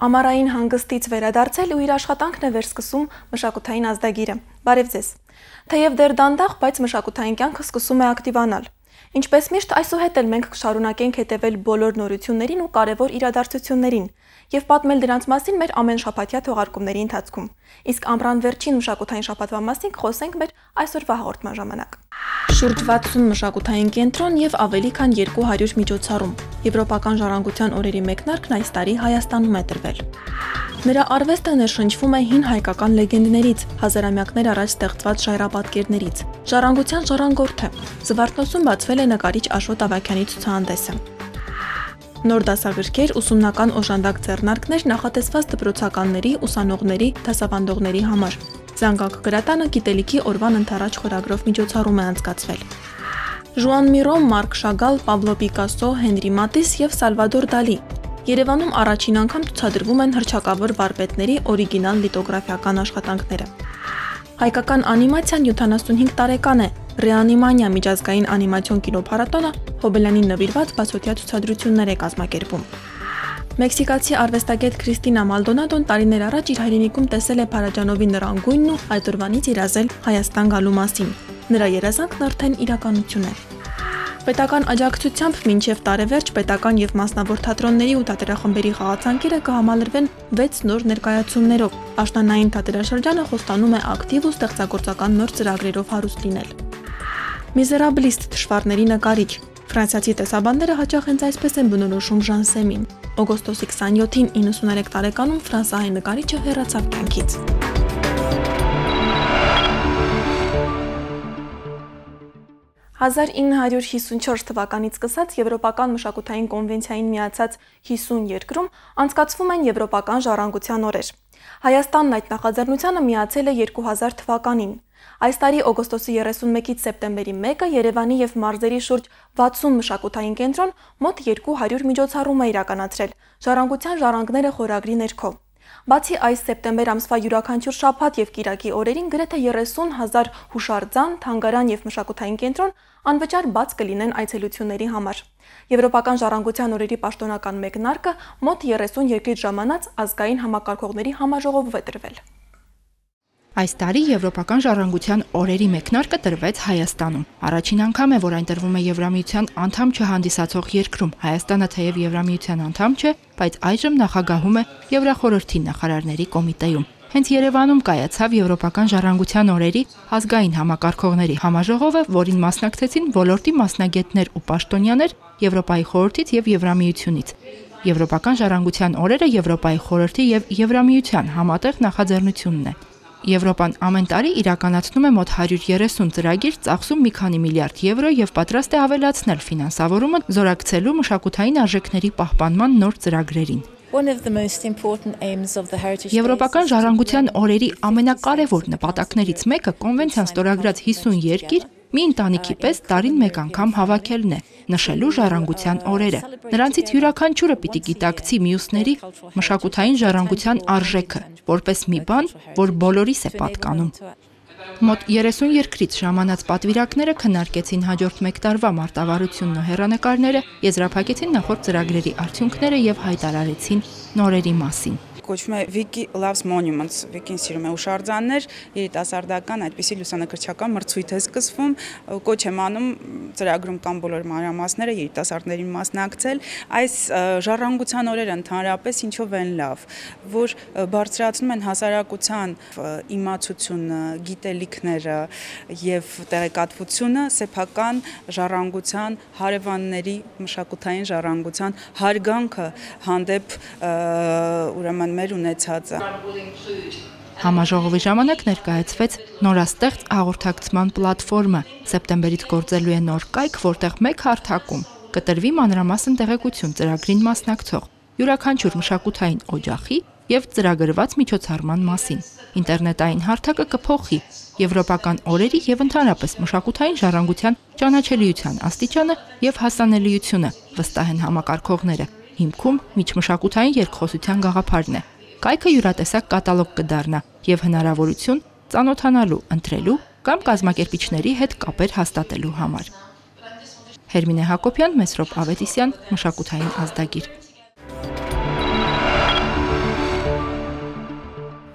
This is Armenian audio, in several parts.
Ամառային հանգստից վերադարձել ու իր աշխատանքն է վերսկսում մշակութային ազդագիրը։ Բարև ձեզ։ Թեև դեռ դանդաղ, բայց մշակութային կյանքը սկսում է ակտիվանալ։ Ինչպես միշտ, այսուհետ էլ մենք կշարունակենք հետևել բոլոր նորություններին ու կարևոր իրադարձություններին եւ պատմել դրանց մասին մեր ամեն շաբաթյա թողարկումների ընթացքում։ Իսկ ամռան վերջին մշակութային շաբաթվա մասին կխոսենք մեր այսօրվա հաղորդման ժամանակ։ Շուրջ 60 մշակութային կենտրոն եւ ավելի քան 200 միջոցառում։ Եվրոպական ժառանգության օրերի մեկնարկն այս տարի Հայաստանում է տրվել։ Նրա արվեստը ներշնչվում է հին հայկական լեգենդներից, հազարամյակներ առաջ ստեղծված ժայռապատկերներից։ Ժառանգության ժառանգորդը Զվարթնոցում բացվել է նկարիչ Աշոտ Ավագյանի ցուցահանդեսը։ Նոր դասագրքեր, ուսումնական օժանդակ ձեռնարկներ նախատեսված դպրոցականների, ուսանողների, դասավանդողների համար։ Զանգակ գրատանը գիտելիքի օրվան ընթരാճ խորագրով միջոցառում է անցկացվել։ Ժուան Միրո, Մարկ Շագալ, Պաբլո Պիկասո, Հենրի Մատիս եւ Սալվադոր Դալի։ Երևանում առաջին անգամ ցուցադրվում են հռչակավոր վարպետների օրիգինալ լիտոգրաֆիական աշխատանքները։ Հայկական անիմացիան 75 տարեկան է։ Ռեանիմանիա միջազգային անիմացիոն կինոփառատոնը Հոբելյանին նվիրված բացօթյա ցուցադրություններ է կազմակերպում։ Մեքսիկացի արվեստագետ Քրիստինա Մալդոնադոն տարիներ առաջ իր հայրենիքում տեսել է Փարաջանովի նռան գույնն ու այդ օրվանից երազել Հայաստան գալու մասին։ Նրա երազանքն արդեն իրականություն է։ Պետական աջակցությամբ մինչև տարեվերջ պետական եւ մասնավոր թատրոնների ու թատերախմբերի խաղացանկերը կհամալրվեն 6 նոր ներկայացումներով։ Աշնանային թատերաշրջանը խոստանում է ակտիվ ու ստեղծագործական նոր ծրագրերով հարուստ լինել։ Միզերաբլիստ թշվառների նկարիչ։ Ֆրանսիացի տեսաբանները հաճախ հենց այսպես են բնորոշում Ժանսեմին։ Օգոստոսի 27-ին 93 տարեկանում ֆրանսահայ նկարիչը հեռացավ կյանքից։ 1954 թվականից սկսած Եվրոպական մշակութային կոնվենցիային միացած 50 երկրում անցկացվում են Եվրոպական ժառանգության օրեր։ Հայաստանն այդ նախաձեռնությանը միացել է 2000 թվականին։ Այս տարի օգոստոսի 31-ից սեպտեմբերի 1-ը Երևանի եւ մարզերի շուրջ 60 մշակութային կենտրոն մոտ 200 միջոցառում է իրականացրել ժառանգության ժառանգները խորագրի ներքո։ Բացի այս սեպտեմբեր ամսվա յուրաքանչյուր շաբաթ եւ կիրակի օրերին գրեթե 30,000 հուշարձան, թանգարան եւ մշակութային կենտրոն անվճար բաց կլինեն այցելությունների համար։ Եվրոպական ժառանգության օրերի պաշտոնական մեկնարկը մոտ 30 երկրից ժամանած ազգային համակարգողների համաժողովով է տրվել։ Այս տարի Եվրոպական ժառանգության օրերի մեկնարկը տրվեց Հայաստանում։ Առաջին անգամ է, որ այն տրվում է Եվրամիության անդամ չհանդիսացող երկրում։ Հայաստանը թեև Եվրամիության անդամ չէ, բայց այժմ նախագահում է Եվրախորհրդի նախարարների կոմիտեում։ Հենց Երևանում կայացավ Եվրոպական ժառանգության օրերի ազգային համակարգողների համաժողովը, որին մասնակցեցին ոլորտի մասնագետներ ու պաշտոնյաներ Եվրոպայի խորհրդից եւ Եվրամիությունից։ Եվրոպական ժառանգության օրերը Եվրոպայի խորհրդի եւ Եվրամիության համատեղ նախաձեռնությունն է։ Եվրոպան ամեն տարի իրականացնում է մոտ 130 ծրագիր, ծախսում մի քանի միլիարդ եվրո եւ պատրաստ է ավելացնել ֆինանսավորումը զորակցելու մշակութային արժեքների պահպանման նոր ծրագրերին։ Եվրոպական ժառանգության օրերի ամենակարևոր նպատակներից մեկը կոնվենցիան ստորագրած 50 երկիր մի ընտանիքի պես տարին մեկ անգամ հավաքելն է, նշելու ժառանգության օրերը։ Նրանցից յուրաքանչյուրը պիտի գիտակցի մյուսների մշակութային ժառանգության արժեքը, որպես մի բան, որ բոլորիս է պատկանում։ Մոտ 30 երկրից ժամանած պատվիրակները քննարկեցին հաջորդ մեկ տարվա մարտավարությունն ու հեռանկարները, եզրափակեցին նախորդ ծրագրերի արդյունքները եւ հայտարարեցին նորերի մասին։ Կոչվում է Wiki Loves Monuments, Wiki-ն սիրում է հուշարձաններ, երիտասարդական այդպիսի լուսանկարչական մրցույթ է սկսվում, կոչ եմ անում ծրագրում կան բոլոր մանրամասները երիտասարդներին մասնակցել, այս ժառանգության օրերը ընդհանրապես ինչով են լավ, որ բարձրացնում են հասարակության իմացությունը, գիտելիքները եւ տեղեկատվությունը սեփական ժառանգության, հարևանների մշակութային ժառանգության հարգանքը հանդեպ ուրեմն մեր ունեցածը։ Համաժողովի ժամանակ ներկայացվեց նորաստեղծ հաղորդակցման պլատֆորմը։ Սեպտեմբերից գործելու է նոր կայք, որտեղ մեկ հարթակում կտրվի մանրամասն տեղեկություն ծրագրին մասնակցող, յուրաքանչյուր մշակութային օջախի եւ ծրագրված միջոցառման մասին։ Ինտերնետային հարթակը կփոխի եվրոպական օրերի եւ ընդհանրապես մշակութային ժառանգության ճանաչելիության աստիճանը եւ հասանելիությունը, վստահ են համակարգողները։ Հիմքում միջմշակութային երկխոսության գաղափարն է։ Կայքը յուրատեսակ կատալոգ կդառնա եւ հնարավորություն ծանոթանալու, ընտրելու կամ կազմակերպիչների հետ կապեր հաստատելու համար։ Հերմինե Հակոբյան, Մեսրոպ Ավետիսյան, Մշակութային ազդագիր։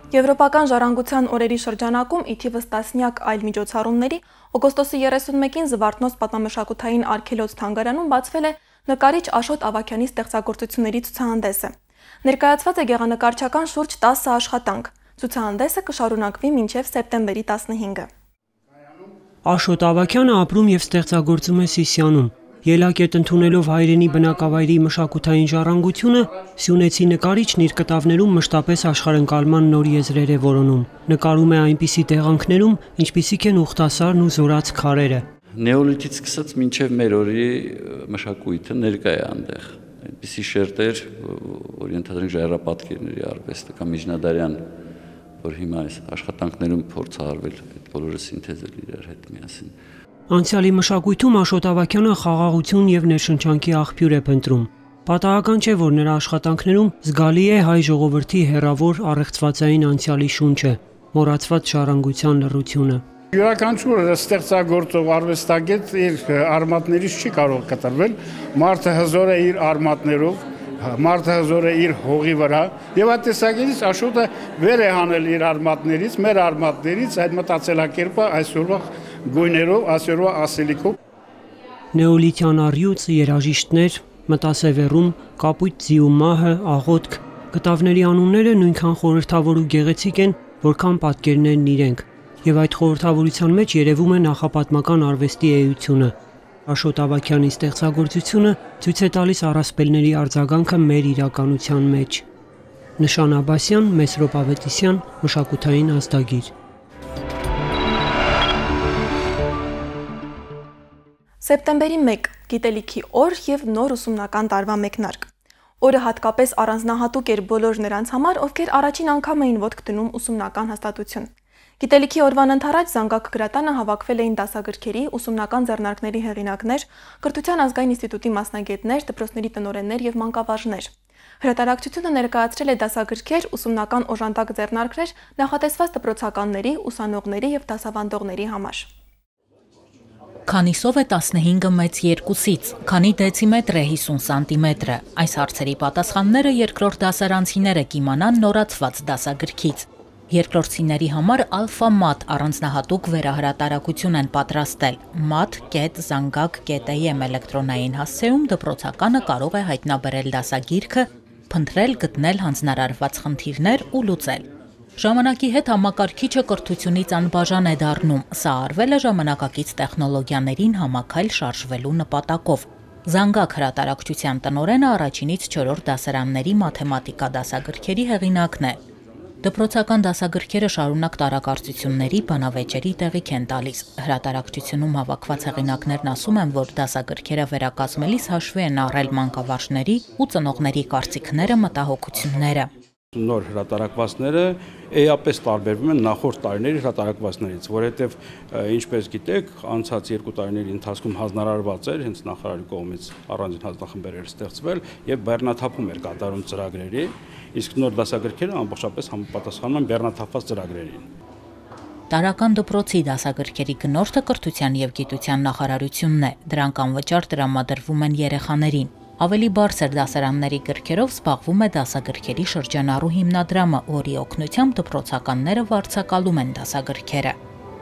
Եվրոպական ժառանգության օրերի շրջանակում ի թիվս տասնյակ այլ միջոցառումների օգոստոսի 31-ին Զվարթնոց պատմամշակութային արգելոց թանգարանում բացվել է նկարիչ Աշոտ Ավագյանի ստեղծագործությունների ցուցահանդեսը։ Ներկայացված է գեղանկարչական շուրջ 10 աշխատանք։ Ցուցահանդեսը կշարունակվի մինչև սեպտեմբերի 15-ը։ Աշոտ Ավագյանը ապրում եւ ստեղծագործում է Սիսիանում։ Ելակետ ընդունելով հայրենի բնակավայրի մշակութային ժառանգությունը, սյունեցի նկարիչն իր կտավներում մշտապես աշխարհընկալման նոր եզրեր է որոնում։ Նկարում է այնպիսի տեղանքներում, ինչպիսիք են Ուխտասարն ու Զորաց քարերը։ Նեոլիթից սկսած մինչև մեր օրերի մշակույթը ներկա է այնտեղ։ Այնպիսի շերտեր, որ ենթադրենք ժայռապատկերների արվեստը կամ միջնադարյան, որ հիմա այս աշխատանքներում փորձ է արվել այդ բոլորը սինթեզել իրար հետ միասին։ Անցյալի մշակույթում Աշոտ Ավագյանը խաղաղություն եւ ներշնչանքի աղբյուր է փնտրում։ Պատահական չէ, որ նրա աշխատանքներում զգալի է հայ ժողովրդի հերավոր առեղծվածային անցյալի շունչը, մոռացված ժառանգության լռությունը։ Յուրաքանչյուր ստեղծագործող արվեստագետ իր արմատներից չի կարող կտրվել, մարդը հզոր է իր արմատներով, մարդը հզոր է իր հողի վրա, եւ այդ տեսակետից Աշոտը վեր է հանել իր արմատներից, մեր արմատներից այդ մտածելակերպը այսօրվա գույներով, այսօրվա ասելիքով։ Նեոլիթյան առյուծ, երաժիշտներ, մտասևեռում, կապույտ ձիու մահը, աղոթք, կտավների անունները նույնքան խորհրդավոր ու գեղեցիկ են, որքան պատկերներն իրենք, եւ այդ խորհրդավորության մեջ երևում է նախապատմական արվեստի էությունը։ Աշոտ Ավագյանի ստեղծագործությունը ցույց է տալիս առասպելների արձագանքը մեր իրականության մեջ։ Նշան Աբասյան, Մեսրոպ Ավետիսյան, մշակութային ազդագիր։ Սեպտեմբերի 1 գիտելիքի օր եւ նոր ուսումնական տարվա մեկնարկ։ Օրը հատկապես առանձնահատուկ էր բոլոր նրանց համար, ովքեր առաջին անգամ էին ոտք դնում ուսումնական հաստատություն։ Գիտելիքի օրվան ընթരാճ Զանգակ գրատանը հավաքվել էին դասագրքերի, ուսումնական ձեռնարկների հեղինակներ, Կրթության ազգային ինստիտուտի մասնագետներ, դպրոցների տնօրեններ եւ մանկավարժներ։ Հրատարակչությունը ներկայացրել է դասագրքեր, ուսումնական օժանդակ ձեռնարկներ նախատեսված դպրոցականների, ուսանողների եւ դասավանդողների համար։ Քանի սով է 15-ը մեծ 2-ից, քանի դեցիմետր է 50 սանտիմետրը։ Այս հարցերի պատասխանները երկրորդ դասարանցիները կիմանան նորացված դասագրքից։ Երկրորդցիների համար ալֆա-մատ առանձնահատուկ վերահրատարակություն են պատրաստել։ mat.zangak.am էլեկտրոնային հասցեում դպրոցականը կարող է հայտնաբերել դասագիրքը, փնտրել, գտնել հանձնարարված խնդիրներ ու լուծել։ Ժամանակի հետ համակարգիչը կրթությունից անբաժան է դառնում։ Սա արվել է ժամանակակից տեխնոլոգիաներին համակայլ շարժվելու նպատակով։ Զանգակ հրատարակչության տնօրենը առաջինից 4-րդ դասարանների մաթեմատիկա դասագրքերի հեղինակն է։ Դպրոցական դասագրքերը շարունակ տարակարծությունների, բանավեճերի տեղիք են տալիս։ Հրատարակչությունում հավաքված հեղինակներն ասում են, որ դասագրքերը վերակազմելիս հաշվի են առել մանկավարժների ու ծնողների կարծիքները, մտահոգությունները։ Նոր հրատարակվածները էապես տարբերվում են նախորդ տարիների հրատարակվածներից, որովհետև ինչպես գիտեք, անցած 2 տարիների ընթացքում հանձնարարված էր հենց նախարարի կողմից առանձին հանձնախմբեր էր ստեղծվել եւ բեռնաթափում էր կատարում ծրագրերի, իսկ նոր դասագրքերը ամբողջապես համապատասխանում են բեռնաթափված ծրագրերին։ Տարական դպրոցի դասագրքերի գնորդը Կրթության եւ Գիտության նախարարությունն է, դրանք անվճար տրամադրվում են երեխաներին։ Ավելի բարձր դասարանների գրքերով զբաղվում է դասագրքերի շրջանառու հիմնադրամը, որի օգնությամբ դպրոցականները վարձակալում են դասագրքերը։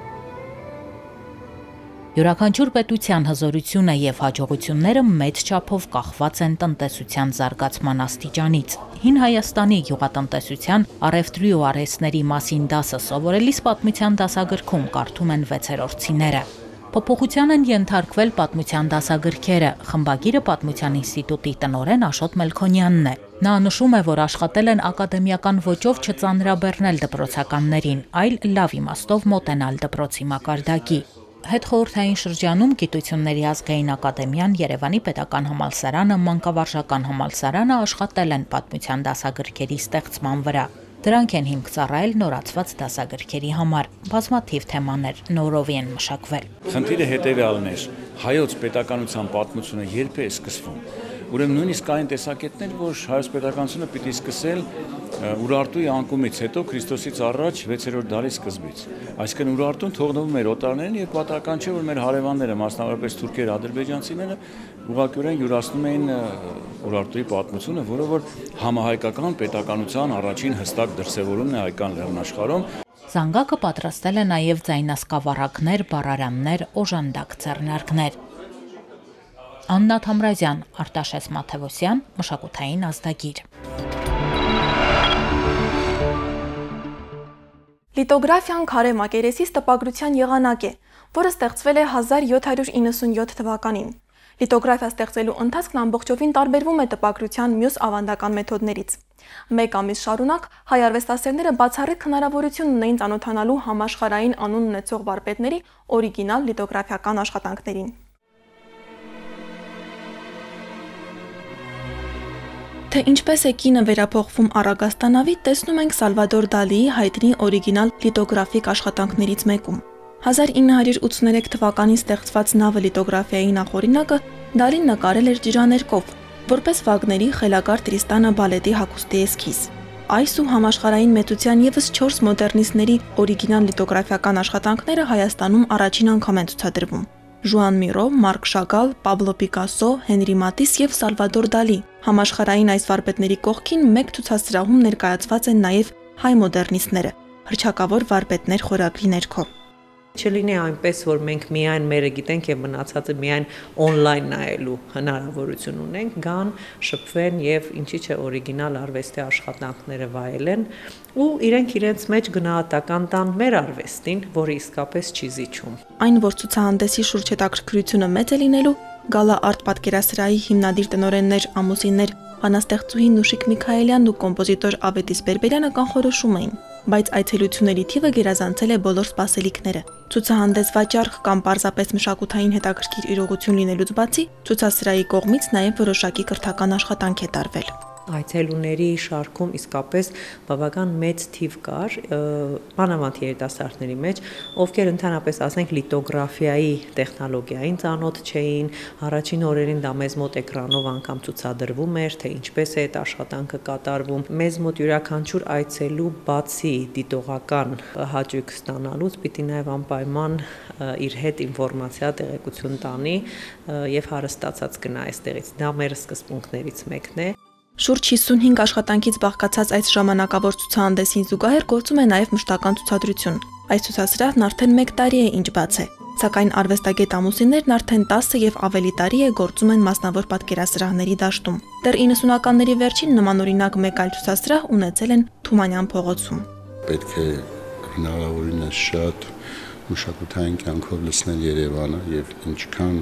Յուրաքանչյուր պետության հզորությունը եւ հաջողությունները մեծ չափով կախված են տնտեսության զարգացման աստիճանից։ Հին Հայաստանի գյուղատնտեսության, առևտրի ու արհեստների մասին դասը սովորելիս պատմության դասագրքում կարդում են 6-րդցիները։ Փոփոխության են ենթարկվել պատմության դասագրքերը։ Խմբագիրը Պատմության ինստիտուտի տնօրեն Աշոտ Մելքոնյանն է։ Նա նշում է, որ աշխատել են ակադեմիական ոճով չծանրաբեռնել դպրոցականներին, այլ լավ իմաստով մոտենալ դպրոցի մակարդակի։ Հետխորհրդային շրջանում Գիտությունների ազգային ակադեմիան, Երևանի պետական համալսարանը, Մանկավարժական համալսարանը աշխատել են պատմության դասագրքերի ստեղծման վրա։ Դրանք են հիմք ծառայել նորացված դասագրքերի համար։ Բազմաթիվ թեմաներ նորովի են մշակվել։ Խնդիրը հետևյալն էր. հայոց պետականության պատմությունը երբ է սկսվում։ Ուրեմն նույնիսկ կային տեսակետներ, որ հայոց պետականությունը պիտի սկսել Ուրարտուի անկումից հետո Քրիստոսից առաջ 6-րդ դարի սկզբից։ Այսինքն Ուրարտուն թողնվում էր օտարներին եւ պատահական չէ, որ մեր հարևանները, մասնավորապես թուրքերը, ադրբեջանցիները ուղղակիորեն յուրացնում էին Ուրարտուի պատմությունը, որը որ համահայկական պետականության առաջին հստակ դրսևորումն է հայկական լեռնաշխարհում։ Զանգակը պատրաստել է նաև ձայնասկավառակներ, բառարաններ, օժանդակ ձեռնարկներ։ Աննա Թամրազյան, Արտաշես Մաթևոսյան, մշակութային ազդագիր։ Լիտոգրաֆիան քարե մակերեսից տպագրության եղանակ է, որը ստեղծվել է 1797 թվականին։ Լիտոգրաֆիա ստեղծելու ընթացքն ամբողջովին տարբերվում է տպագրության մյուս ավանդական մեթոդներից։ Մեկ ամիս շարունակ հայ արվեստասերները բացառիկ հնարավորություն ունեին ծանոթանալու համաշխարհային անուն ունեցող վարպետների օրիգինալ լիտոգրաֆիական աշխատանքներին։ Թե ինչպես է կինը վերափոխվում Առագաստանավի, տեսնում ենք Սալվադոր Դալիի հայտնի օրիգինալ լիտոգրաֆիկ աշխատանքներից մեկում։ 1983 թվականին ստեղծված նավը լիտոգրաֆիայի նախօրինակը Դալին նկարել էր ջրաներկով, որպես Վագների խելագար Տրիստանը բալետի հագուստի էսքիզ։ Այս ու համաշխարհային մեծության ևս 4 մոդեռնիստների օրիգինալ լիտոգրաֆիական աշխատանքները Հայաստանում առաջին անգամ են ցուցադրվում։ Ժուան Միրո, Մարկ Շագալ, Պաբլո Պիկասո, Հենրի Մատիս եւ Սալվադոր Դալի։ Համաշխարհային այս վարպետների կողքին մեկ ցուցասրահում ներկայացված են նաեւ հայ մոդեռնիստները, հռչակավոր վարպետներ խորագրի ներքո։ Չլինի այնպես, որ մենք միայն մերը գիտենք եւ մնացածը միայն on-line նայելու հնարավորություն ունենք, գան, շփվեն եւ ինչի՞ չէ օրիգինալ արվեստի աշխատանքները վայելեն ու իրենց մեջ գնահատական տան մեր արվեստին, որը իսկապես չի զիջում։ Այն, որ ցուցահանդեսի շուրջ հետաքրքրությունը մեծ է լինելու, Գալա արտ պատկերասրահի հիմնադիր տնօրեններ Ամուսիններ բանաստեղծուհի Նուշիկ Միքայելյանն ու կոմպոզիտոր Ավետիս Բերբերյանը կանխորոշում էին, բայց այցելությունների թիվը գերազանցել է բոլոր սպասելիքները։ Ցուցահանդես վաճառք կամ պարզապես մշակութային հետաքրքիր իրողություն լինելուց բացի, ցուցասրահի կողմից նաև որոշակի կրթական աշխատանք է տարվել։ Այցելուների շարքում իսկապես բավական մեծ թիվ կար, մանավանդ երիտասարդների մեջ, ովքեր ընդհանրապես ասենք լիտոգրաֆիայի տեխնոլոգիային ծանոթ չէին, առաջին օրերին դա մեզ մոտ էկրանով անգամ ցուցադրվում էր, թե ինչպես է այդ աշխատանքը կատարվում։ Մեզ մոտ յուրաքանչյուր այցելու բացի դիտողական հաճույք ստանալուց պիտի նաև անպայման իր հետ ինֆորմացիա տեղեկություն տանի եւ հարստացած գնա այստեղից։ Դա մեր սկզբունքներից մեկն է։ Շուրջ 55 աշխատանքից բաղկացած այս ժամանակավոր ցուցահանդեսին զուգահեռ գործում է նաև մշտական ցուցադրություն։ Այս ցուցասրահն արդեն 1 տարի է ինչ բաց է, սակայն արվեստագետ Ամուսիններն արդեն 10 եւ ավելի տարի է գործում են մասնավոր պատկերասրահների դաշտում։ Դեռ 90-ականների վերջին նմանօրինակ մեկ այլ ցուցասրահ ունեցել են Թումանյան փողոցում։ Պետք է հնարավորինս շատ մշակութային կյանքով լցնել Երևանը եւ ինչքան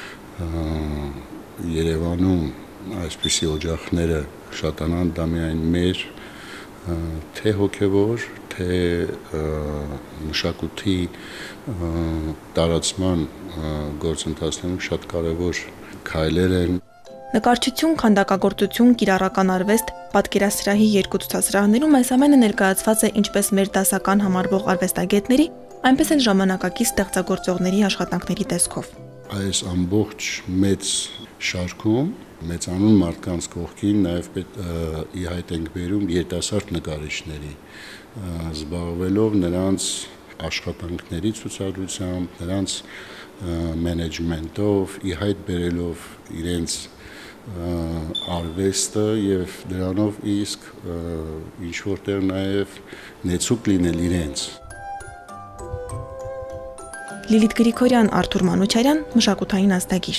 Երևանում այսպիսի օջախները շատանան, դա միայն մեր թե հոգևոր, թե մշակույթի տարածման գործընթացներում շատ կարևոր քայլեր են։ Նկարչություն, քանդակագործություն, կիրառական արվեստ, պատկերասրահի 2 ցուցասրահներում այս ամենը ներկայացված է ինչպես մեր դասական համարվող արվեստագետների, այնպես էլ ժամանակակից ստեղծագործողների աշխատանքների տեսքով։ Այս ամբողջ մեծ շարքում մեծանուն մարդկանց կողքին նաև ի հայտ ենք բերում երիտասարդ նկարիչների, զբաղվելով նրանց աշխատանքների ցուցադրությամբ, նրանց մենեջմենտով, ի հայտ բերելով իրենց արվեստը եւ դրանով իսկ ինչ որտեղ նաև նեցուկ լինել իրենց։ Լիլիթ Գրիգորյան, Արթուր Մանուչարյան, մշակութային ազդագիր։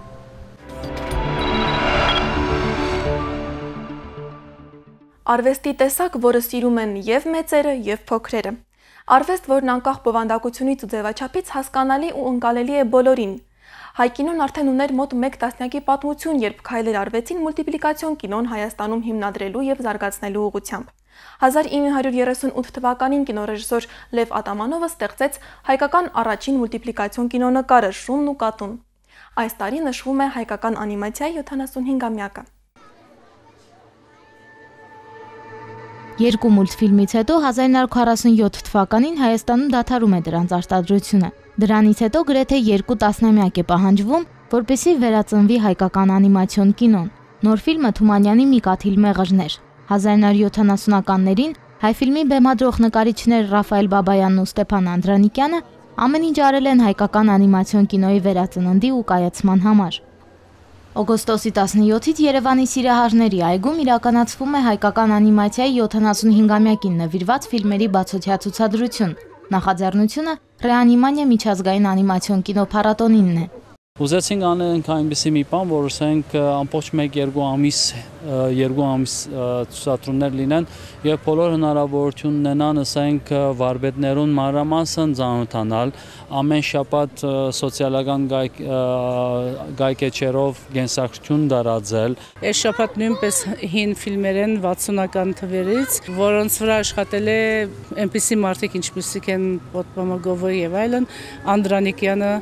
Արվեստի տեսակ, որը սիրում են եւ մեծերը, եւ փոքրերը։ Արվեստ, որն անկախ բովանդակությունից ու ձևաչափից հասկանալի ու ընկալելի է բոլորին։ Հայ կինոն արդեն ուներ մոտ 1 տասնյակի պատմություն, երբ քայլեր արվեցին մուլտիպլիկացիոն կինոն Հայաստանում հիմնադրելու եւ զարգացնելու ուղղությամբ։ 1938 թվականին կինոռեժիսոր Լև Ատամանովը ստեղծեց հայկական առաջին մուլտիպլիկացիոն կինոնկարը Շունն ու կատուն։ Այս տարի նշվում է հայկական անիմացիայի 75-ամյակը։ Երկու մուլտֆիլմից հետո 1947 թվականին Հայաստանում դադարում է դրանց արտադրությունը։ Դրանից հետո գրեթե 2 տասնամյակ է պահանջվում, որպեսզի վերածնվի հայկական անիմացիոն կինոն։ Նոր ֆիլմը Թումանյանի մի կաթիլ մեղրներ։ 1970-ականներին հայ ֆիլմի բեմադրող նկարիչներ Ռաֆայել Բաբայանն ու Ստեփան Անդրանիկյանը ամեն ինչ արել են հայկական անիմացիոն կինոյի վերածննդի ու կայացման համար։ Օգոստոսի 17-ից Երևանի Սիրահարների այգում իրականացվում է հայկական անիմացիայի 75-ամյակին նվիրված ֆիլմերի բացօթյա ցուցադրություն։ Նախաձեռնությունը Ռեանիմանիա միջազգային անիմացիոն կինոփառատոնինն է։ Ուզեցինք անենք այնպիսի մի բան, որ ասենք ամբողջ 1-2 ամիս ցուցադրումներ լինեն եւ բոլոր հնարավորություն ունենան, ասենք վարպետներուն մանրամասն ծանոթանալ, ամեն շաբաթ սոցիալական գայքեչերով գենսակցություն դարաձել։ Այս շաբաթ նույնպես հին ֆիլմեր են 60-ական թվերից, որոնց վրա աշխատել է այնպիսի մարդիկ, ինչպիսիք են Պոդպամագովը եւ այլն, Անդրանիկյանը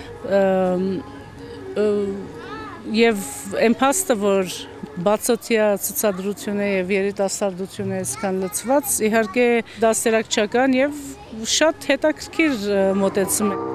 եւ էմփաստը, որ բացօթյա ցուցադրությունը եւ երիտասարդությունը այսքան լծված, իհարկե դասերակ չկան եւ շատ հետաքրքիր մոտեցում է։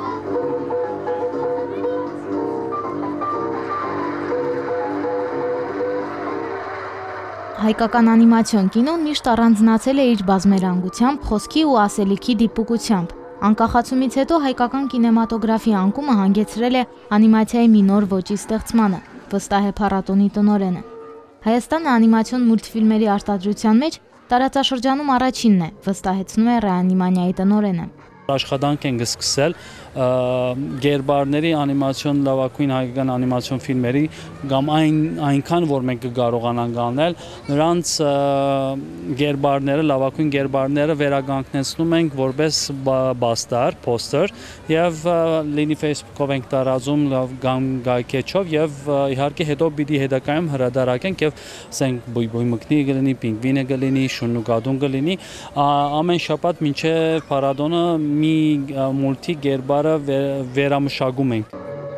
Հայկական անիմացիոն կինոն միշտ առանձնացել է իր բազմերանգությամբ, խոսքի ու ասելիքի դիպուկությամբ։ Անկախացումից հետո հայկական կինեմատոգրաֆի անկումը հանգեցրել է անիմացիայի մի նոր ոճի ստեղծմանը, վստահ է փառատոնի տնօրենը։ Հայաստանը անիմացիոն մուլտֆիլմերի արտադրության մեջ տարածաշրջանում առաջինն է, վստահեցնում է Ռեանիմանիայի տնօրենը։ Աշխատանք ենք սկսել գերբարների անիմացիոն լավագույն հայկական անիմացիոն ֆիլմերի կամ այնքան որ մենք կկարողանանք անել նրանց գերբարները լավագույն գերբարները վերականգնեցնում ենք որպես բաստար poster եւ լինի Facebook-ով ենք տարածում կամ գայքեչով եւ իհարկե հետո պիտի հետագայում հրադարակենք եւ ասենք բույմկնի կլինի պինգվինը կլինի շունուկադուն կլինի ամեն շաբաթ մինչեւ փառատոնը մի մուլտի գերբարը վերամշակում ենք։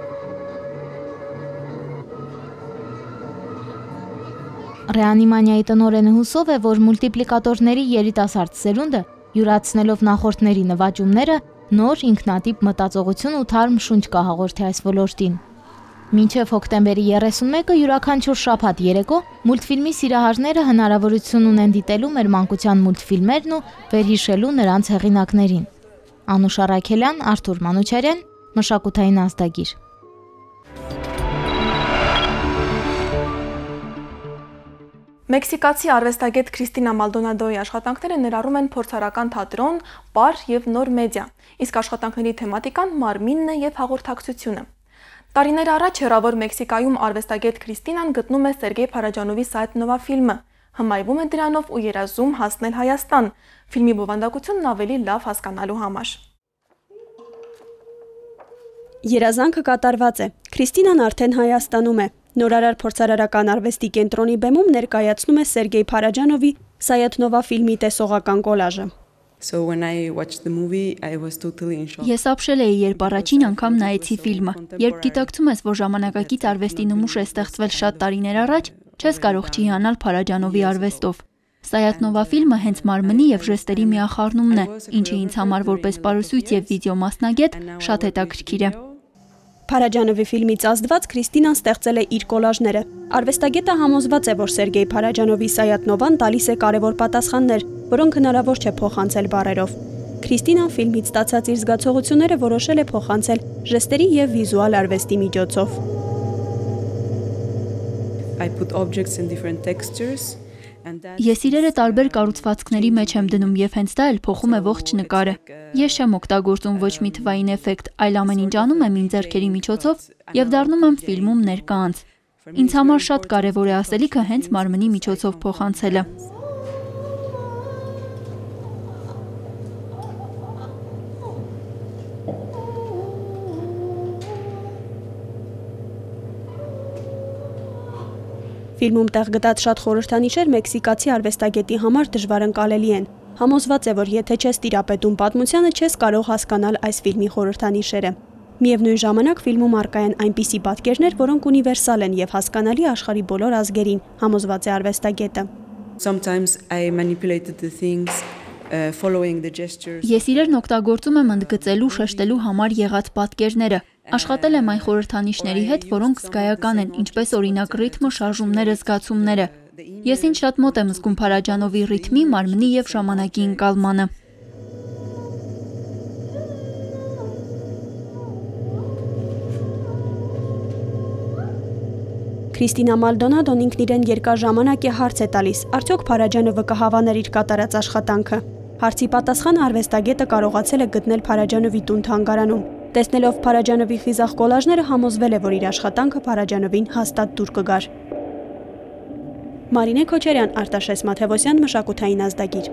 Ռեանիմանիայի տնօրենը հուսով է, որ մուլտիպլիկատորների երիտասարդ սերունդը յուրացնելով նախորդների նվաճումները նոր ինքնատիպ մտածողություն ու թարմ շունչ կհաղորդի այս ոլորտին։ Մինչև հոկտեմբերի 31-ը յուրաքանչյուր շաբաթ երեկո մուլտֆիլմի սիրահարները հնարավորություն ունեն դիտելու մեր մանկության մուլտֆիլմերն ու վերհիշելու նրանց հեղինակներին։ Անուշ Արաքելյան, Արթուր Մանուչարյան, Մշակութային ազդագիր։ Մեքսիկացի արվեստագետ Քրիստինա Մալդոնադոյի աշխատանքները ներառում են փորձարական թատրոն, պար եւ նոր մեդիա, իսկ աշխատանքների թեմատիկան մարմինն է եւ հաղորդակցությունը։ Տարիներ առաջ հեռավոր Մեքսիկայում արվեստագետ Քրիստինան գտնում է Սերգեյ Փարաջանովի Սայաթնովա ֆիլմը, հմայվում է դրանով ու երազում հասնել Հայաստան, ֆիլմի բովանդակությունն ավելի լավ հասկանալու համար։ Երազանքը կատարված է։ Քրիստինան արդեն Հայաստանում է։ Նորարար փորձարարական արվեստի կենտրոնի բեմում ներկայացնում է Սերգեյ Փարաջանովի Սայաթնովա ֆիլմի տեսողական կոլաժը։ Ես ապշել էի, երբ առաջին անգամ նայեցի ֆիլմը։ Երբ գիտակցում ես, որ ժամանակակից արվեստի նմուշ է ստեղծվել շատ տարիներ առաջ, չես կարող չհիանալ Փարաջանովի արվեստով։ Սայաթնովա ֆիլմը հենց մարմնի եւ ժեստերի միախառնումն է, ինչը ինձ համար որպես պարուսույց եւ վիդեո մասնագետ շատ հետաքրքիր է։ Փարաջանովի ֆիլմից ազդված Քրիստինան ստեղծել է իր կոլաժները։ Արվեստագետը համոզված է, որ Սերգեյ Փարաջանովի Սայաթնովան տալիս է կարևոր պատասխաններ, որոնք հնարավոր չէ փոխանցել բառերով։ Քրիստինան ֆիլմից ստացած իր զգացողությունները որոշել է փոխանցել ժեստերի եւ վիզուալ արվեստի միջոցով։ Ես իրերը տարբեր կառուցվածքների մեջ եմ դնում եւ հենց դա էլ փոխում է ողջ նկարը։ Ես չեմ օգտագործում ոչ մի թվային էֆեկտ, այլ ամեն ինչ անում եմ իմ ձեռքերի միջոցով եւ դառնում եմ ֆիլմում ներկաանց։ Ինձ համար շատ կարեւոր է ասելիքը հենց մարմնի միջոցով փոխանցելը։ Ֆիլմում տեղ գտած շատ խորհրդանիշեր մեքսիկացի արվեստագետի համար դժվար ընկալելի են։ Համոզված է, որ եթե չես տիրապետում պատմությանը, չես կարող հասկանալ այս ֆիլմի խորհրդանիշերը։ Միևնույն ժամանակ ֆիլմում առկա են այնպիսի պատկերներ, որոնք ունիվերսալ են եւ հասկանալի աշխարհի բոլոր ազգերին, համոզված է արվեստագետը։ Ես իրերն օգտագործում եմ ընդգծելու, շեշտելու համար եղած պատկերները, Աշխատել եմ այն խորհրդանիշների հետ, որոնք զգայական են, ինչպես օրինակ ռիթմը, շարժումները, զգացումները։ Ես ինձ շատ մոտ եմ զգում Փարաջանովի ռիթմի, մարմնի եւ ժամանակի ընկալմանը։ Քրիստինա Մալդոնադոն ինքն իրեն երկար ժամանակ է հարց է տալիս, արդյոք Փարաջանովը կհավաներ իր կատարած աշխատանքը։ Հարցի պատասխանը արվեստագետը կարողացել է գտնել Փարաջանովի տուն-թանգարանում։ Տեսնելով Փարաջանովի խիզախ կոլաժները համոզվել է, որ իր աշխատանքը Փարաջանովին հաստատ դուր կգար։ Մարինե Քոչարյան, Արտաշես Մաթևոսյան, մշակութային ազդագիր։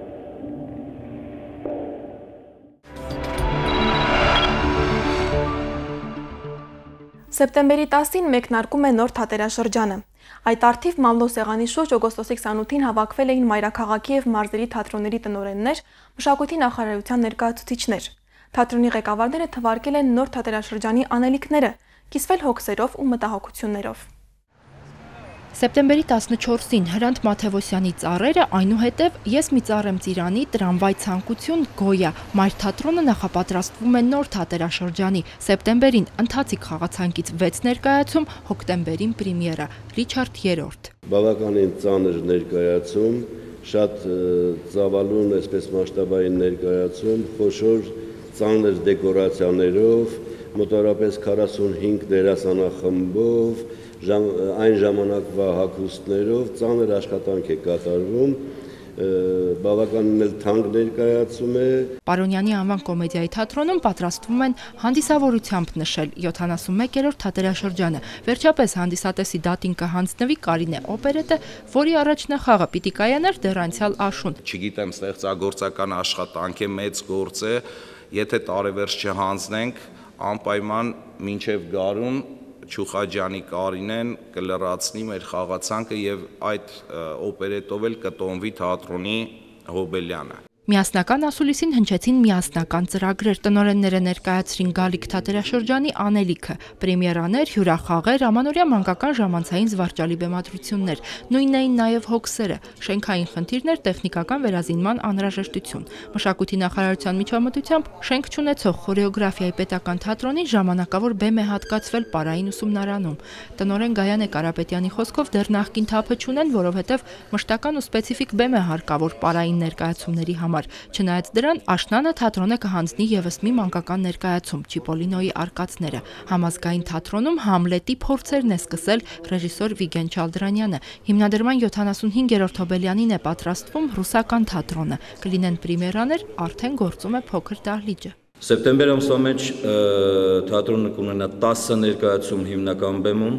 Սեպտեմբերի 10-ին մեկնարկում է նոր թատերաշրջանը։ Այդ արդիվ Մամլո սեղանի շուրջ օգոստոսի 28-ին հավաքվել էին մայրաքաղաքի եւ մարզերի թատրոնների տնօրեններ, մշակույթի նախարարության ներկայացուցիչներ։ Թատրոնի ղեկավարները թվարկել են նոր թատերաշրջանի անելիքները, կիսվել հոգսերով ու մտահոգություններով։ Սեպտեմբերի 14-ին Հրանտ Մաթևոսյանի ծառերը, այնուհետև Ես մի ծառ եմ Ծիրանի, տրամվայ ցանկություն, Գոյա, Մայր թատրոնը նախապատրաստվում է նոր թատերաշրջանի, սեպտեմբերին ընթացիկ խաղացանկից 6 ներկայացում, հոկտեմբերին պրեմիերա, Ռիչարդ III։ Բավականին ծանր ներկայացում, շատ ծավալուն, այսպես մասշտաբային ներկայացում, խոշոր ծանր դեկորացիաներով, մոտավորապես 45 դերասանախմբով, այն ժամանակվա հագուստներով ծանր աշխատանք է կատարվում, բավականին էլ թանկ ներկայացում է։ Պարոնյանի անվան կոմեդիայի թատրոնում պատրաստվում են հանդիսավորությամբ նշել 71-րդ թատերաշրջանը։ Վերջապես հանդիսատեսի դատին կհանձնվի Կարինե օպերետը, որի առաջնախաղը պիտի կայանար դեռ անցյալ աշուն։ Չգիտեմ, ստեղծագործական աշխատանք է, մեծ գործ է, եթե տարեվերջ չհանձնենք, անպայման մինչև գարուն Չուխաջյանի Կարինեն կլրացնի մեր խաղացանքը եւ այդ օպերետով էլ կտոնվի թատրոնի Հոբելյանը։ Միասնական ասուլիսին հնչեցին միասնական ծրագրեր, տնօրենները ներկայացրին գալիք թատերաշրջանի անելիքը, պրեմիերաներ, հյուրախաղեր, ամանորյա մանկական ժամանցային զվարճալի բեմադրություններ, նույնն էին նաև հոգսերը, շենքային խնդիրներ, տեխնիկական վերազինման անհրաժեշտություն։ Մշակույթի նախարարության միջամտությամբ շենք չունեցող խորեոգրաֆիայի պետական թատրոնին ժամանակավոր բեմ է հատկացվել պարային ուսումնարանում։ Տնօրեն Գայանե Կարապետյանի խոսքով դեռ նախկին թափը չունեն, որովհետև մշտական ու սպეციფიկ բեմ է հարկավոր պարային ներկայացումների համար։ Չնայած դրան, Աշնանը թատրոնը կհանձնի եւս մի մանկական ներկայացում՝ Չիպոլինոյի արկածները։ Համազգային թատրոնում Համլետի փորձերն է սկսել ռեժիսոր Վիգեն Չալդրանյանը։ Հիմնադրման 75-րդ Հոբելյանին է պատրաստվում ռուսական թատրոնը։ Կլինեն պրեմիերաներ, արդեն գործում է փոքր դահլիճը։ Սեպտեմբեր ամսվա մեջ թատրոնը կունենա 10 ներկայացում հիմնական բեմում,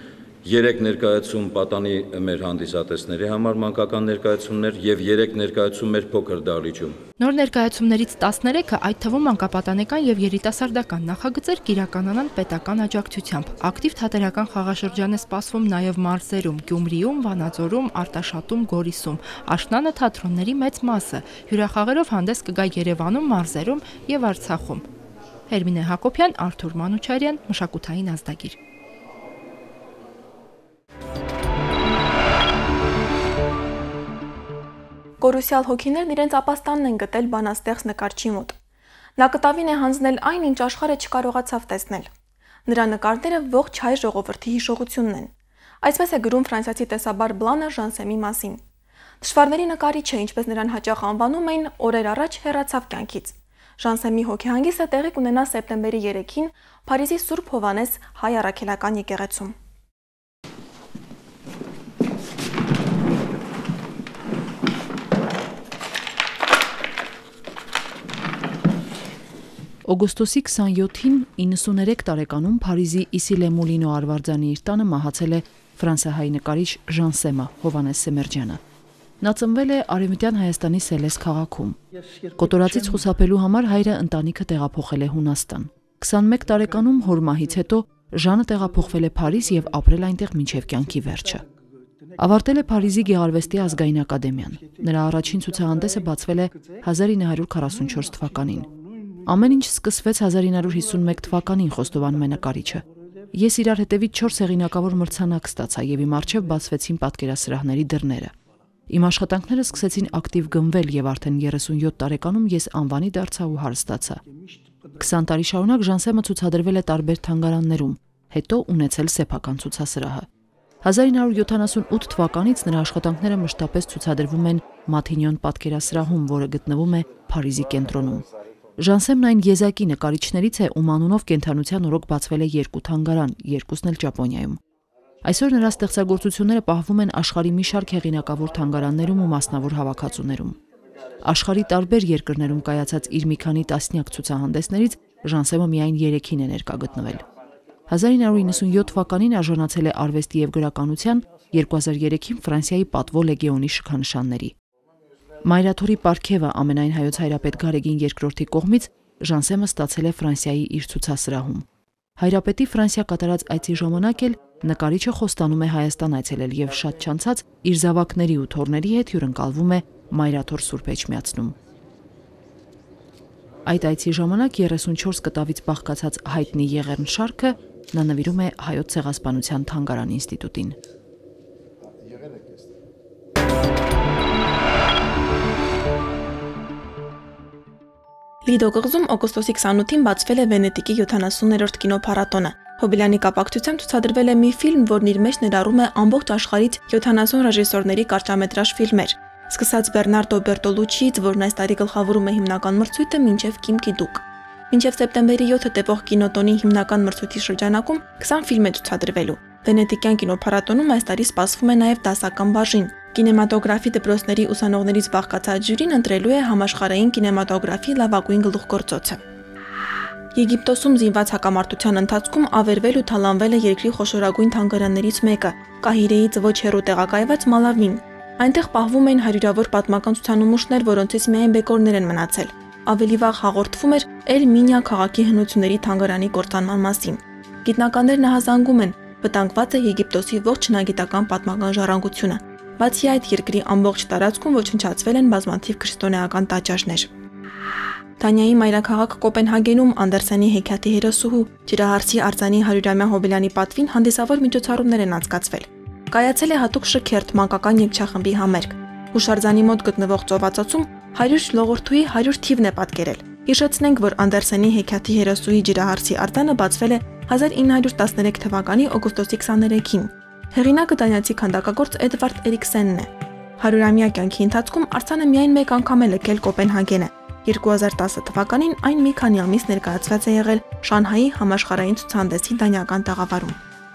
3 ներկայացում պատանի մեր հանդիսատեսների համար մանկական ներկայացումներ եւ 3 ներկայացում մեր փոքր դահլիճում։ Նոր ներկայացումներից 13-ը, այդ թվում մանկապատանեկան եւ երիտասարդական նախագծեր կիրականանան պետական աջակցությամբ։ Ակտիվ թատերական խաղաշրջան է սպասվում նաեւ մարզերում՝ Գյումրիում, Վանաձորում, Արտաշատում, Գորիսում։ Աշնանը թատրոնների մեծ մասը հյուրախաղերով հանդես կգա Երևանում, մարզերում եւ Արցախում։ Հերմինե Հակոբյան, Արթուր Մանուչարյան, մշակութային ազդագիր։ Կորուսյալ հոգիներն իրենց ապաստանն են գտել բանաստեղծ նկարչի մոտ։ Նա կտավին է հանձնել այն, ինչ աշխարհը չկարողացավ տեսնել։ Նրա նկարները ողջ հայ ժողովրդի հիշողությունն են։ Այսպես է գրում ֆրանսիացի տեսաբար Բլանը Ժանսեմի մասին։ Թշվառների նկարիչ է, ինչպես նրան հաճախ անվանում էին, օրեր առաջ հեռացավ կյանքից։ Ժանսեմի հոգեհանգիստը տեղի կունենա սեպտեմբերի 3-ին Փարիզի Սուրբ Հովանես հայ առաքելական եկեղեցում։ Օգոստոսի 27-ին 93 տարեկանում Փարիզի Իսիլե-Մուլինո Արվարձանի իր տանը մահացել է ֆրանսիահայ նկարիչ Ժանսեմը Հովանես Սեմերջյանը։ Նա ծնվել է Արևմտյան Հայաստանի Սելես քաղաքում։ Կոտորածից խուսափելու համար հայրը ընտանիքը տեղափոխել է Հունաստան։ 21 տարեկանում հոր մահից հետո Ժանը տեղափոխվել է Փարիզ եւ ապրել այնտեղ մինչեւ կյանքի վերջը։ Ավարտել է Փարիզի Գեղարվեստի ազգային ակադեմիան։ Նրա առաջին ցուցահանդեսը բացվել է 1944 թվականին։ Ամեն ինչ սկսվեց 1951 թվականին, խոստովանում է նկարիչը։ Ես իրար հետևից 4 հեղինակավոր մրցանակ ստացա եւ իմ առջեւ բացվեցին պատկերասրահների դռները։ Իմ աշխատանքները սկսեցին ակտիվ գնվել եւ արդեն 37 տարեկանում ես անվանի դարձա ու հարստացա։ 20 տարի շարունակ Ժանսեմը ցուցադրվել է տարբեր թանգարաններում, հետո ունեցել սեփական ցուցասրահը։ 1978 թվականից նրա աշխատանքները մշտապես ցուցադրվում են Մաթինյոն պատկերասրահում, որը գտնվում է Փարիզի կենտրոնում։ Ժանսեմն այն եզակի նկարիչներից է, ում անունով կենդանության օրոք բացվել է 2 թանգարան, երկուսն էլ Ճապոնիայում։ Այսօր նրա ստեղծագործությունները պահվում են աշխարհի մի շարք հեղինակավոր թանգարաններում ու մասնավոր հավաքածուներում։ Աշխարհի տարբեր երկրներում կայացած իր մի քանի տասնյակ ցուցահանդեսներից Ժանսեմը միայն 3-ին է ներկա գտնվել։ 1997 թվականին արժանացել է արվեստի եւ գրականության, 2003-ին Ֆրանսիայի պատվո լեգեոնի շքանշանների։ Մայրաթորի պարգևը ամենայն հայոց հայրապետ Գարեգին II-ի կողմից Ժանսեմը ստացել է Ֆրանսիայի իր ցուցասրահում։ Հայրապետի Ֆրանսիա կատարած այցի ժամանակ էլ նկարիչը խոստանում է Հայաստան այցելել եւ շատ չանցած իր զավակների ու թոռների հետ հյուրընկալվում է Մայրաթոր Սուրբ Էջմիածնում։ Այդ այցի ժամանակ 34 կտավից բաղկացած հայտնի Եղեռն շարքը նա նվիրում է Հայոց ցեղասպանության թանգարան ինստիտուտին։ Լիդո կղզում օգոստոսի 28-ին բացվել է Վենետիկի 70-րդ կինոփառատոնը։ Հոբելյանի կապակցությամբ ցուցադրվել է մի ֆիլմ, որն իր մեջ ներառում է ամբողջ աշխարհից 70 ռեժիսորների կարճամետրաժ ֆիլմեր։ Սկսած Բեռնարդո Բերտոլուչիից, որն այս տարի գլխավորում է հիմնական մրցույթը, մինչև Կիմ Կի-դուկ։ Մինչև սեպտեմբերի 7-ը տևող կինոտոնի հիմնական մրցույթի շրջանակում 20 ֆիլմ է ցուցադրվելու։ Վենետիկյան կինոփառատոնում այս տարի սպասվում է նաև դասական բաժին։ Կինեմատոգրաֆի դպրոցների ուսանողներից բաղկացած ժյուրին ընտրելու է համաշխարհային կինեմատոգրաֆի լավագույն գլուխգործոցը։ Եգիպտոսում զինված հակամարտության ընթացքում ավերվել ու թալանվել է երկրի խոշորագույն թանգարաններից մեկը՝ Կահիրեից ոչ հեռու տեղակայված Մալավին։ Այնտեղ պահվում են հարյուրավոր պատմական ցուցանմուշներ, որոնցից միայն բեկորներ են մնացել։ Ավելի վաղ հաղորդվում էր Էլ-Մինյա քաղաքի հնությունների թանգարանի կործանման մասին։ Գիտնականներն հազանգում են, վտանգված է Եգիպտոսի ողջ հնագիտական պատմական ժառանգությունը։ Բացի այդ, երկրի ամբողջ տարածքում ոչնչացվել են բազմաթիվ քրիստոնեական տաճարներ։ Դանիայի մայրաքաղաք Կոպենհագենում Անդերսենի հեքիաթի հերոսուհու Ջրահարսի արձանի 100-ամյա հոբելյանի պատվին հանդիսավոր միջոցառումներ են անցկացվել։ Կայացել է հատուկ շքերթ մանկական երգչախմբի համերգ։ Հուշարձանի մոտ գտնվող ծովածոցում 100 ժողովրդուի 100 թիվն է պատկերել։ Հիշեցնենք, որ Անդերսենի հեքիաթի հերոսուհի Ջրահարսի արձանը բացվել է 1913 թվականի օգոստոսի 23-ին։ Հեղինակը դանիացի քանդակագործ Էդվարդ Էրիքսենն է։ 100-ամյա կյանքի ընթացքում արձանը միայն մեկ անգամ է լքել Կոպենհագենը։ 2010 թվականին այն մի քանի ամիս ներկայացված է եղել Շանհայի համաշխարհային ցուցահանդեսի դանիական տաղավարում։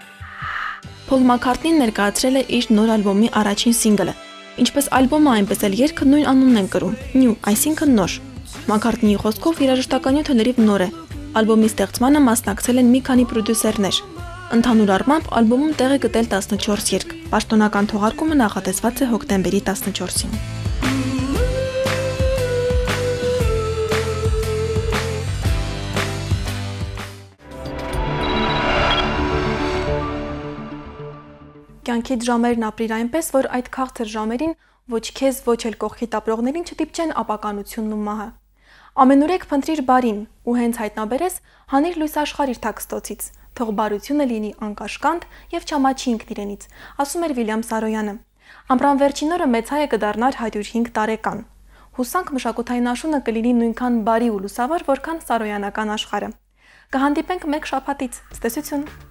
Փոլ Մաքքարթնին ներկայացրել է իր նոր ալբոմի առաջին սինգլը։ Ինչպես ալբոմը, այնպես էլ երգը նույն անունն են կրում՝ New, այսինքն նոր։ Մաքքարթնիի խոսքով երաժշտական նյութը լրիվ նոր է։ Ալբոմի ստեղծմանը մասնակցել են մի քանի պրոդյուսերներ։ Ընդհանուր առմամբ ալբոմում տեղ է գտել 14 երգ։ Պաշտոնական թողարկումը նախատեսված է հոկտեմբերի 14-ին։ Կյանքիդ ժամերն ապրիր այնպես, որ այդ քաղցր ժամերին ոչ քեզ, ոչ էլ կողքիդ ապրողներին չտիպչեն ապականությունն ու մահը։ Ամենուրեք փնտրիր բարին ու հենց հայտնաբերես հանիր լույս աշխարհիր թաքստոցից, թող բարությունը լինի անկաշկանդ եւ չամաչի ինքն իրենից, ասում էր Վիլյամ Սարոյանը։ Ամռան վերջին օրը մեծ հայը կդառնար 105 տարեկան։ Հուսանք մշակութային աշունը կլինի նույնքան բարի ու լուսավոր, որքան սարոյանական աշխարհը։ Կհանդիպենք մեկ շաբաթից։ Ցտեսություն։